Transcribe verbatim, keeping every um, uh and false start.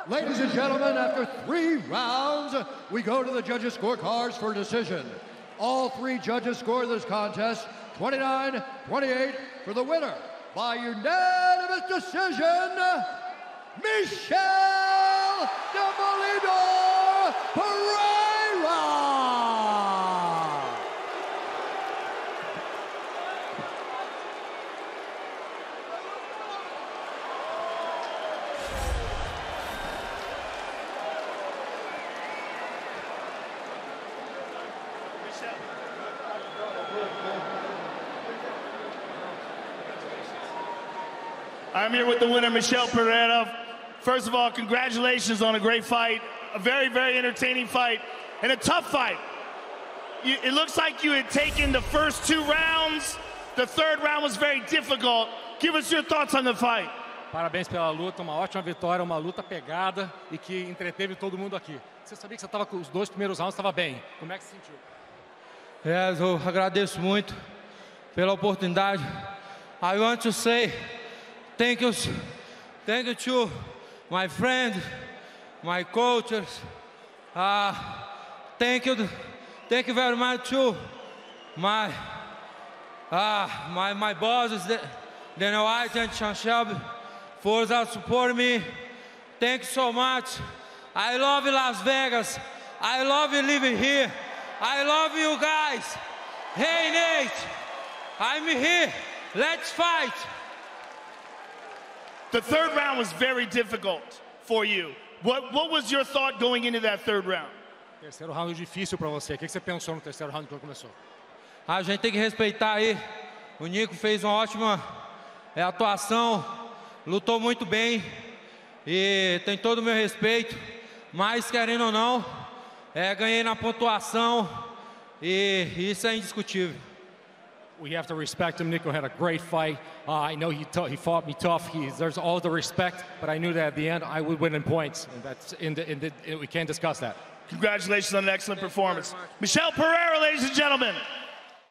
Ladies and gentlemen, after three rounds, we go to the judges' scorecards for decision. All three judges scored this contest twenty-nine twenty-eight for the winner by unanimous decision, Michel Demolidor Pereira. I'm here with the winner, Michel Pereira. First of all, congratulations on a great fight, a very, very entertaining fight, and a tough fight. You, it looks like you had taken the first two rounds. The third round was very difficult. Give us your thoughts on the fight. Parabéns pela luta, uma ótima vitória, uma luta pegada e que entreteve todo mundo aqui. Você sabia que você estava com os dois primeiros rounds, estava bem. Como é que se sentiu? É, eu agradeço muito pela oportunidade. I want to say thank you, thank you to my friend, my coaches. Uh, thank you, thank you very much to my uh, my my bosses, Daniel White and Sean Shelby, for that support me. Thank you so much. I love Las Vegas. I love living here. I love you guys. Hey Nate, I'm here. Let's fight. The third round was very difficult for you. What, what was your thought going into that third round? Terceiro round difícil para você. O que você pensou no terceiro round quando começou? A gente tem que respeitar aí. O Nico fez uma ótima é, atuação, lutou muito bem e tem todo o meu respeito. Mas querendo ou não, é, ganhei na pontuação e isso é indiscutível. We have to respect him. Nico had a great fight. Uh, I know he he fought me tough. He there's all the respect, but I knew that at the end I would win in points, and that's in the, in the, we can't discuss that. Congratulations on an excellent performance. Michel Pereira, ladies and gentlemen.